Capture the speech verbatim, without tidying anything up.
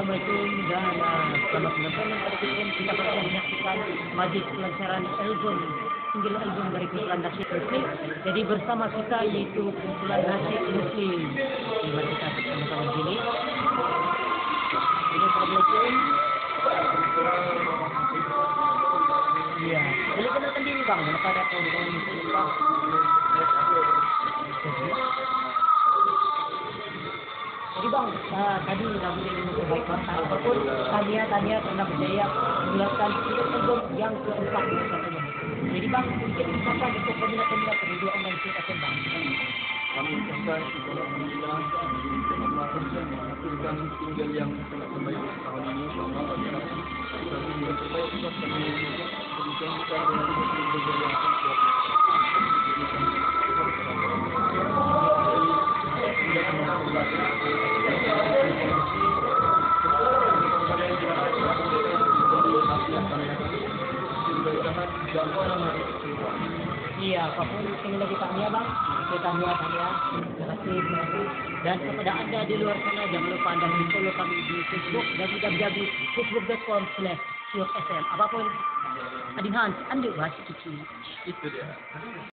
Assalamualaikum dan uh, selamat menonton dan pada kita kita akan menyaksikan majlis pelancaran album single album dari kumpulan Nasyid Muslim. Jadi bersama kita yaitu kumpulan Nasyid Muslim. Mari kita sama-sama di sini. Assalamualaikum. Iya, boleh kenalkan diri bang, kenapa ada kau dengan Muslim bang? Jadi bang, uh, tadi lagu yang baik kata apapun, tanya tanya pernah berjaya mengeluarkan single album yang keempat katanya. Jadi bang, sedikit disampaikan untuk peminat-peminat radio online kita bang. Kami ucapkan alhamdulillah Allah menghasilkan single yang sangat terbaik tahun ini, insyaallah bagi kami. Kami yang terbaik buat kami kemudian kita dengan single yang sangat Iya, apapun yang lagi tanya bang, kita tanya tanya, terima kasih, terima kasih. Dan kepada anda di luar sana jangan lupa anda follow kami di Facebook w w w titik facebook titik com slash siok f m. Apapun, Adin Hans, anda bahas kecil. itu dia.